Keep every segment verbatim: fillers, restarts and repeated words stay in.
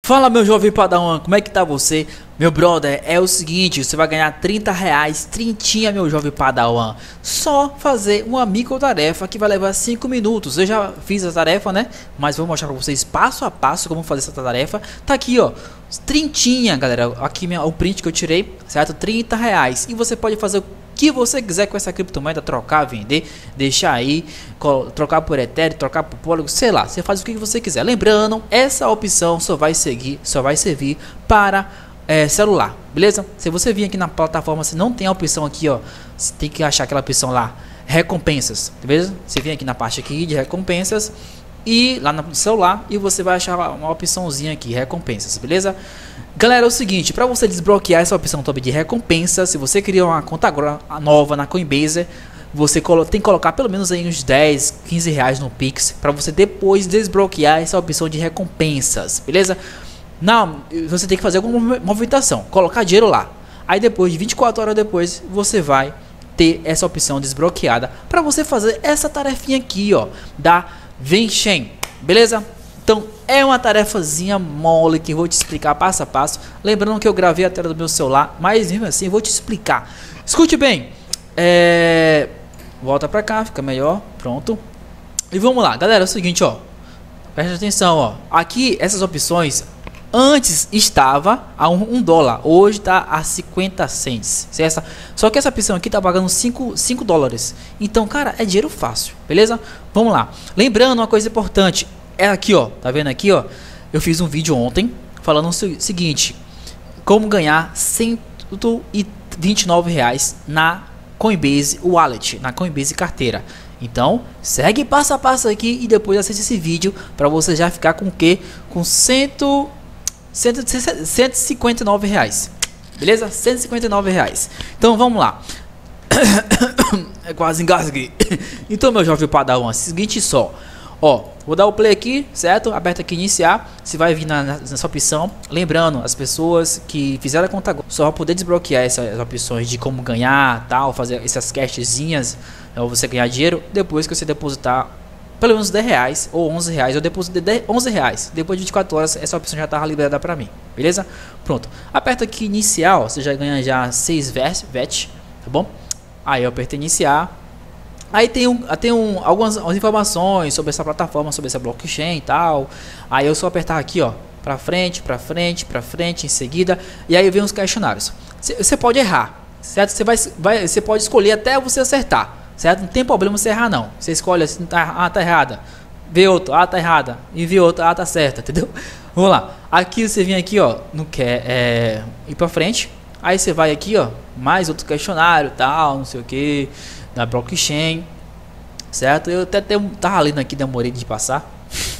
Fala, meu jovem padawan, como é que tá você? Meu brother, é o seguinte, você vai ganhar trinta reais, trintinha, meu jovem padawan. Só fazer uma microtarefa que vai levar cinco minutos. Eu já fiz a tarefa, né? Mas vou mostrar pra vocês passo a passo como fazer essa tarefa. Tá aqui, ó, trintinha, galera. Aqui minha, o print que eu tirei, certo? trinta reais. E você pode fazer o que você quiser com essa criptomoeda, trocar, vender, deixar aí, trocar por Ethereum, trocar por Polygon, sei lá, você faz o que você quiser. Lembrando, essa opção só vai seguir, só vai servir para é, celular, beleza? Se você vir aqui na plataforma, você não tem a opção aqui, ó, você tem que achar aquela opção lá, recompensas, beleza? Você vem aqui na parte aqui de recompensas e lá no celular e você vai achar uma opçãozinha aqui, recompensas, beleza? Galera, é o seguinte, para você desbloquear essa opção top de recompensa, se você criar uma conta agora nova na Coinbase, você tem que colocar pelo menos aí uns dez, quinze reais no Pix, para você depois desbloquear essa opção de recompensas, beleza? Não, você tem que fazer alguma movimentação, colocar dinheiro lá. Aí depois de vinte e quatro horas depois, você vai ter essa opção desbloqueada para você fazer essa tarefinha aqui, ó, da Venchain, beleza? Então é uma tarefazinha mole que eu vou te explicar passo a passo. Lembrando que eu gravei a tela do meu celular, mas mesmo assim eu vou te explicar. Escute bem, é... volta pra cá, fica melhor, pronto. E vamos lá, galera, é o seguinte, ó, presta atenção, ó. Aqui essas opções antes estava a um, um dólar, hoje tá a cinquenta cents. Essa, só que essa opção aqui tá pagando cinco, cinco dólares. Então, cara, é dinheiro fácil, beleza? Vamos lá. Lembrando uma coisa importante. É aqui, ó, tá vendo aqui, ó? Eu fiz um vídeo ontem falando o seguinte: como ganhar cento e vinte e nove reais na Coinbase Wallet, na Coinbase carteira. Então, segue passo a passo aqui e depois assiste esse vídeo para você já ficar com o quê? Com cento, cento, cento e cinquenta e nove reais. Beleza? cento e cinquenta e nove reais. Então, vamos lá. É quase engasguei. Então, meu jovem padawan, seguinte só. Ó, vou dar o play aqui, certo? Aperta aqui iniciar, você vai vir na, nessa opção. Lembrando, as pessoas que fizeram a conta agora só vão poder desbloquear essas opções de como ganhar, tal, fazer essas cashzinhas, ou você ganhar dinheiro depois que você depositar pelo menos dez reais ou onze reais. Eu depositei onze reais, depois de vinte e quatro horas essa opção já estava liberada para mim, beleza? Pronto, aperta aqui iniciar, ó, você já ganha já seis V E T, tá bom? Aí eu aperto iniciar. Aí tem, um, tem um, algumas informações sobre essa plataforma, sobre essa blockchain e tal. Aí eu só apertar aqui, ó, pra frente, pra frente, pra frente, em seguida. E aí vem os questionários. Você pode errar, certo? Você vai, vai, você pode escolher até você acertar, certo? Não tem problema você errar, não. Você escolhe assim, tá, ah, tá errada. Vê outro, ah, tá errada. E vê outro, ah, tá certa, entendeu? Vamos lá. Aqui você vem aqui, ó, não quer é, ir pra frente. Aí você vai aqui, ó, mais outro questionário, tal, não sei o que, da blockchain, certo? Eu até, até tava lendo aqui, demorei de passar.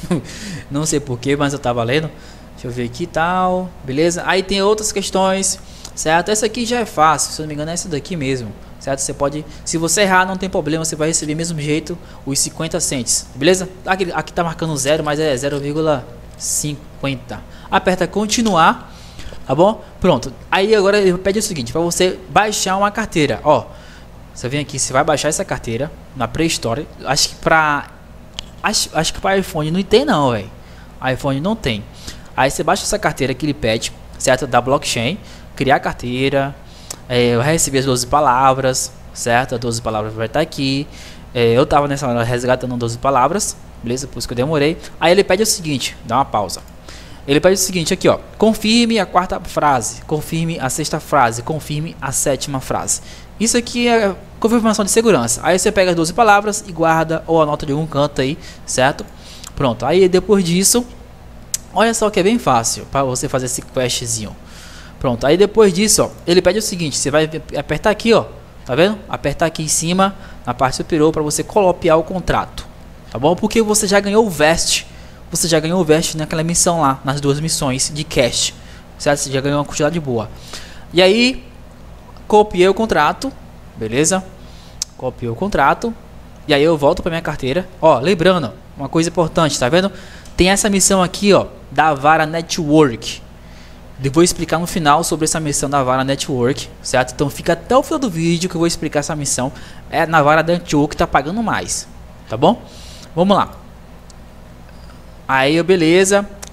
Não sei porquê, mas eu tava lendo. Deixa eu ver aqui e tal, beleza? Aí tem outras questões, certo? Essa aqui já é fácil, se eu não me engano é essa daqui mesmo, certo? Você pode, se você errar não tem problema, você vai receber do mesmo jeito os cinquenta cents, beleza? Aqui, aqui tá marcando zero, mas é zero vírgula cinquenta. Aperta continuar, tá bom? Pronto. Aí agora ele pede o seguinte, para você baixar uma carteira, ó. Você vem aqui, você vai baixar essa carteira na Play Store. Acho que para acho, acho que para iPhone não tem não, velho. iPhone não tem. Aí você baixa essa carteira que ele pede, certo? Da blockchain, criar a carteira, é, eu recebi as doze palavras, certo? As doze palavras vai estar aqui. É, eu tava nessa hora resgatando doze palavras, beleza? Por isso que eu demorei. Aí ele pede o seguinte, dá uma pausa. Ele pede o seguinte aqui, ó, confirme a quarta frase, confirme a sexta frase, confirme a sétima frase. Isso aqui é confirmação de segurança. Aí você pega as doze palavras e guarda ou anota de algum canto aí, certo? Pronto, aí depois disso, olha só que é bem fácil para você fazer esse questzinho. Pronto, aí depois disso, ó, ele pede o seguinte, você vai apertar aqui, ó, tá vendo? Apertar aqui em cima, na parte superior, para você copiar o contrato, tá bom? Porque você já ganhou o vest. Você já ganhou o vest naquela missão lá, nas duas missões de cash, certo? Você já ganhou uma quantidade boa. E aí, copiei o contrato, beleza? Copiei o contrato. E aí eu volto para minha carteira. Ó, lembrando, uma coisa importante, tá vendo? Tem essa missão aqui, ó, da Vara Network. Eu vou explicar no final sobre essa missão da Vara Network, certo? Então fica até o final do vídeo que eu vou explicar essa missão. É na Vara Network que tá pagando mais, tá bom? Vamos lá. Aí, beleza.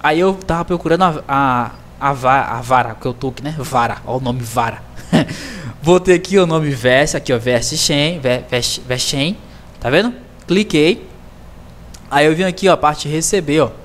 Aí eu tava procurando a, a, a, vara, a vara que eu tô aqui, né? Vara, ó o nome vara. Botei aqui o nome Vest, aqui ó, Vest Chain, Vest, Vest Chain, tá vendo? Cliquei. Aí eu vim aqui ó, a parte receber, ó.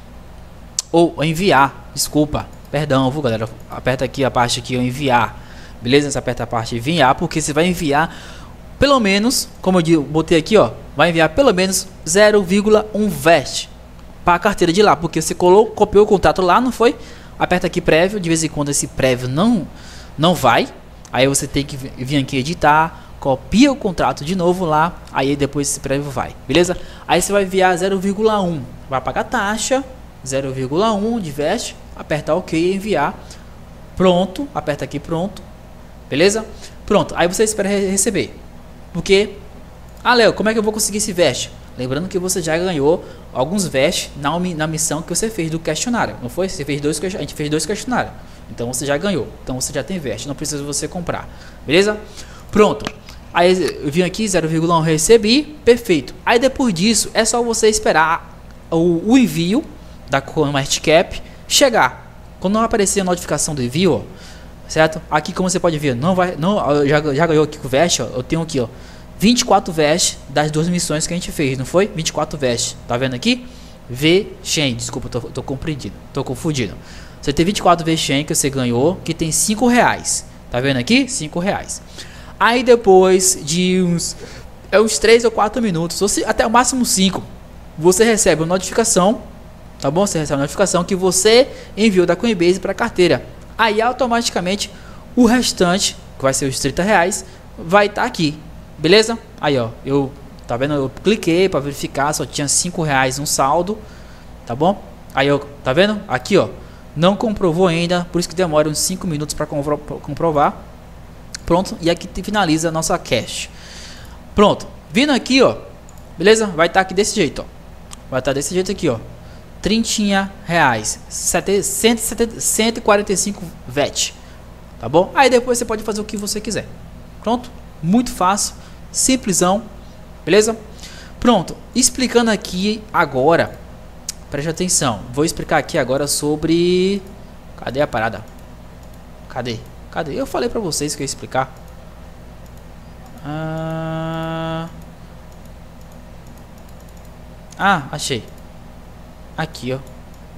Ou enviar, desculpa, perdão, viu galera? Aperta aqui a parte aqui, ó, enviar. Beleza? Você aperta a parte enviar, porque você vai enviar pelo menos, como eu digo, botei aqui ó, vai enviar pelo menos zero vírgula um Vest para a carteira de lá, porque você colocou, copiou o contrato lá, não foi? Aperta aqui prévio, de vez em quando esse prévio não não vai. Aí você tem que vir aqui editar, copia o contrato de novo lá, aí depois esse prévio vai, beleza? Aí você vai enviar zero vírgula um, vai pagar taxa, zero vírgula um de Vest, aperta OK e enviar. Pronto, aperta aqui pronto, beleza? Pronto, aí você espera receber. Porque, ah Léo, como é que eu vou conseguir esse Vest? Lembrando que você já ganhou alguns Vest na, na missão que você fez do questionário, não foi? Você fez dois, a gente fez dois questionários. Então você já ganhou, então você já tem Vest, não precisa você comprar, beleza? Pronto, aí eu vim aqui, zero vírgula um recebi, perfeito. Aí depois disso, é só você esperar o, o envio da CoinMarketCap chegar. Quando não aparecer a notificação do envio, ó, certo? Aqui como você pode ver, não vai, não, já, já ganhou aqui com o Vest, ó, eu tenho aqui ó, vinte e quatro Vest das duas missões que a gente fez, não foi? vinte e quatro Vest, tá vendo aqui? V-Chain, desculpa, tô, tô compreendido, tô confundindo. Você tem vinte e quatro V-Chain que você ganhou, que tem cinco reais. Tá vendo aqui? cinco reais. Aí depois de uns, é uns três ou quatro minutos, ou se, até o máximo cinco, você recebe uma notificação, tá bom? Você recebe uma notificação que você enviou da Coinbase para a carteira. Aí automaticamente o restante, que vai ser os trinta reais, vai estar tá aqui. Beleza? Aí ó, eu, tá vendo? Eu cliquei para verificar, só tinha cinco reais no saldo, tá bom? Aí eu, tá vendo? Aqui ó, não comprovou ainda, por isso que demora uns cinco minutos para comprovar. Pronto, e aqui finaliza a nossa cash. Pronto, vindo aqui ó, beleza? Vai estar tá aqui desse jeito ó, vai estar tá desse jeito aqui ó, trinta reais, cento e quarenta e cinco Vest, tá bom? Aí depois você pode fazer o que você quiser. Pronto, muito fácil, simplesão, beleza? Pronto, explicando aqui agora, preste atenção, vou explicar aqui agora sobre, cadê a parada? Cadê? Cadê? Eu falei pra vocês que eu ia explicar. Ah, ah achei. Aqui, ó.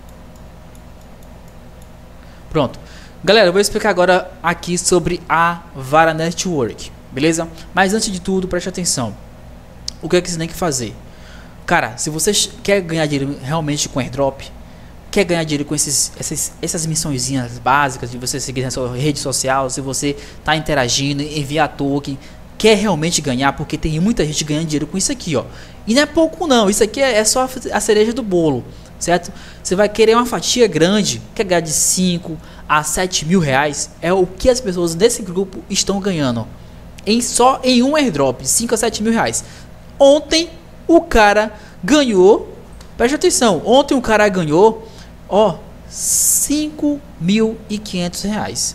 Pronto. Galera, eu vou explicar agora aqui sobre a Vara Network, beleza? Mas antes de tudo, preste atenção. O que é que você tem que fazer? Cara, se você quer ganhar dinheiro realmente com airdrop, quer ganhar dinheiro com esses, essas, essas missõezinhas básicas de você seguir na sua rede social, se você tá interagindo, enviar token, quer realmente ganhar, porque tem muita gente ganhando dinheiro com isso aqui, ó. E não é pouco não, isso aqui é, é só a cereja do bolo, certo? Você vai querer uma fatia grande, quer ganhar de cinco a sete mil reais, é o que as pessoas desse grupo estão ganhando. Em, só em um airdrop, cinco a sete mil reais. Ontem o cara ganhou, preste atenção, ontem o cara ganhou, ó, cinco mil e quinhentos reais.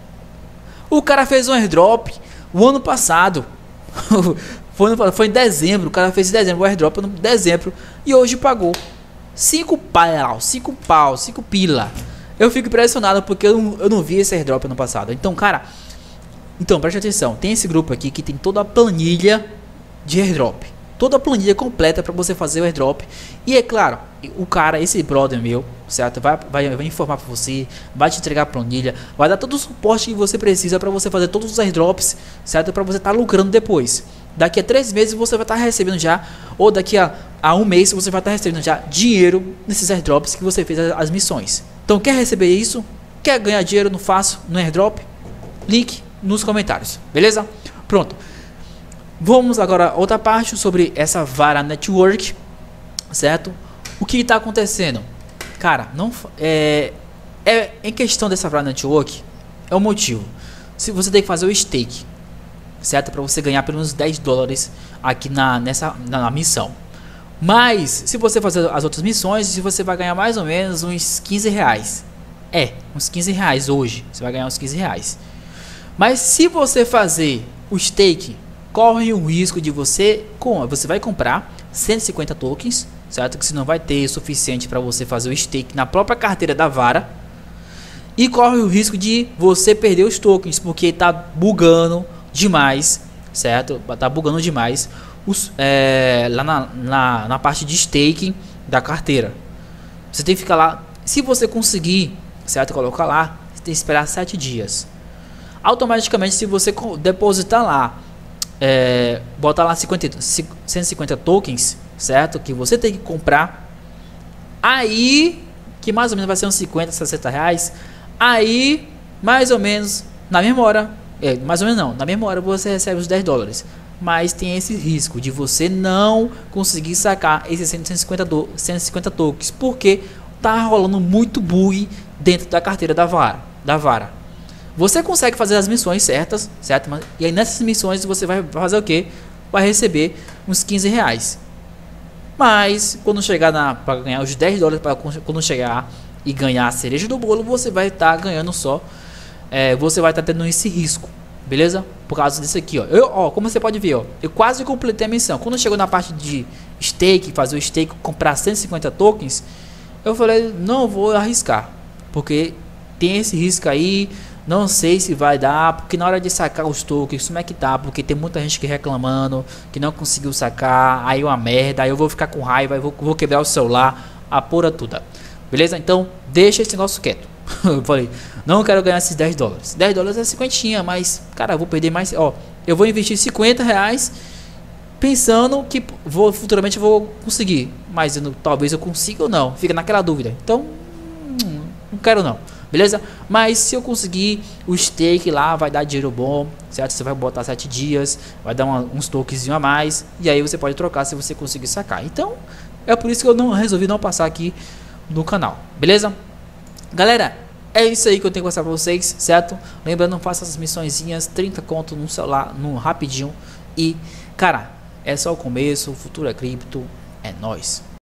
O cara fez um airdrop o ano passado, foi, no, foi em dezembro, o cara fez em dezembro, o airdrop em dezembro, e hoje pagou cinco pau, cinco pau, cinco pila. Eu fico impressionado porque eu não, eu não vi esse airdrop ano passado. Então, cara, então preste atenção, tem esse grupo aqui que tem toda a planilha de airdrop, toda a planilha completa para você fazer o airdrop. E é claro, o cara, esse brother meu, certo, vai, vai, vai informar para você, vai te entregar a planilha, vai dar todo o suporte que você precisa para você fazer todos os airdrops, certo, para você estar tá lucrando depois. Daqui a três meses você vai estar tá recebendo já, ou daqui a, a um mês você vai estar tá recebendo já dinheiro nesses airdrops que você fez as, as missões. Então quer receber isso? Quer ganhar dinheiro no fácil, no airdrop? Link nos comentários, beleza? Pronto. Vamos agora a outra parte sobre essa Vara Network, certo? O que está acontecendo? Cara, não é, é em questão dessa Vara Network, é o motivo. Se você tem que fazer o stake, certo? Para você ganhar pelo menos dez dólares aqui na, nessa, na, na missão. Mas, se você fazer as outras missões, você vai ganhar mais ou menos uns quinze reais. É, uns quinze reais hoje. Você vai ganhar uns quinze reais. Mas se você fazer o stake, corre o risco de você, com, você vai comprar cento e cinquenta tokens, certo? Que você não vai ter o suficiente para você fazer o stake na própria carteira da Vara. E corre o risco de você perder os tokens, porque tá bugando demais, certo? Tá bugando demais os, é, lá na, na, na parte de staking da carteira. Você tem que ficar lá. Se você conseguir, certo, colocar lá, você tem que esperar sete dias. Automaticamente, se você depositar lá, é, botar lá cinquenta, cento e cinquenta tokens, certo, que você tem que comprar, aí que mais ou menos vai ser uns cinquenta, sessenta reais. Aí, mais ou menos, na mesma hora, é, mais ou menos não, na mesma hora você recebe os dez dólares. Mas tem esse risco de você não conseguir sacar esses cento e cinquenta, do, cento e cinquenta tokens, porque tá rolando muito bug dentro da carteira da Vara. Da Vara. Você consegue fazer as missões certas, certo? E aí nessas missões você vai fazer o que? Vai receber uns quinze reais. Mas quando chegar na para ganhar os dez dólares, para quando chegar e ganhar a cereja do bolo, você vai estar tá ganhando só, é, você vai estar tá tendo esse risco, beleza? Por causa disso aqui, ó. Eu, ó, como você pode ver, ó, eu quase completei a missão. Quando chegou na parte de stake, fazer o stake, comprar cento e cinquenta tokens, eu falei, não vou arriscar, porque tem esse risco aí, não sei se vai dar, porque na hora de sacar os tokens, como é que tá? Porque tem muita gente que reclamando, que não conseguiu sacar, aí é uma merda, aí eu vou ficar com raiva, eu vou, vou quebrar o celular, a porra toda. Beleza? Então, deixa esse negócio quieto. Eu falei, não quero ganhar esses dez dólares. dez dólares é cinquenta, mas, cara, eu vou perder mais. Ó, eu vou investir cinquenta reais pensando que vou, futuramente eu vou conseguir. Mas eu não, talvez eu consiga ou não. Fica naquela dúvida. Então, hum, não quero não. Beleza? Mas se eu conseguir o stake lá, vai dar dinheiro bom, certo? Você vai botar sete dias, vai dar uma, uns tokenzinho a mais. E aí você pode trocar se você conseguir sacar. Então, é por isso que eu não resolvi não passar aqui no canal, beleza? Galera, é isso aí que eu tenho que mostrar pra vocês, certo? Lembrando, não faça essas missõezinhas, trinta conto no celular, no rapidinho. E, cara, é só o começo, o futuro é cripto, é nóis.